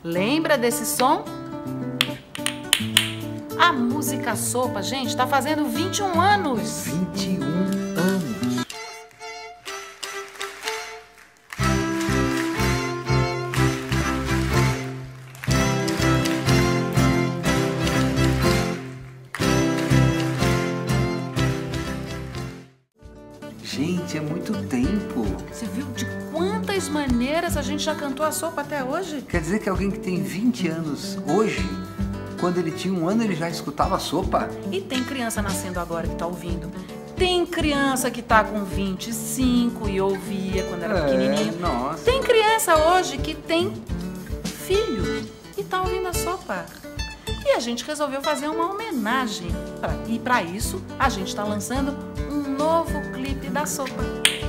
Lembra desse som? A música Sopa, gente, tá fazendo 21 anos. 21 anos. Gente, é muito tempo. Você viu de quantas maneiras a gente já cantou a Sopa até hoje? Quer dizer que alguém que tem 20 anos hoje, quando ele tinha 1 ano, ele já escutava a Sopa? E tem criança nascendo agora que tá ouvindo. Tem criança que tá com 25 e ouvia quando era pequenininho. Nossa. Tem criança hoje que tem filho e tá ouvindo a Sopa. E a gente resolveu fazer uma homenagem. E para isso, a gente tá lançando um novo clipe da Sopa.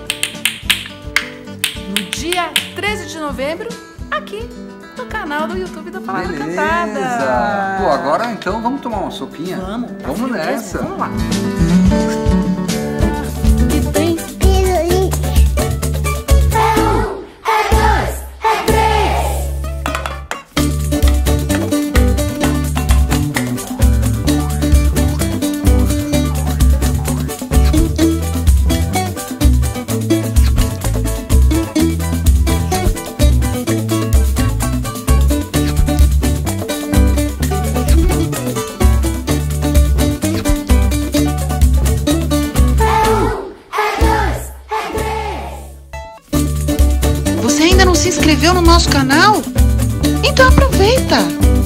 No dia 13 de novembro, aqui no canal do YouTube da Palavra Cantada. Pô, agora então vamos tomar uma sopinha? Vamos. Tá Vamos frio nessa. mesmo? Vamos lá. E tem... Você ainda não se inscreveu no nosso canal? Então aproveita!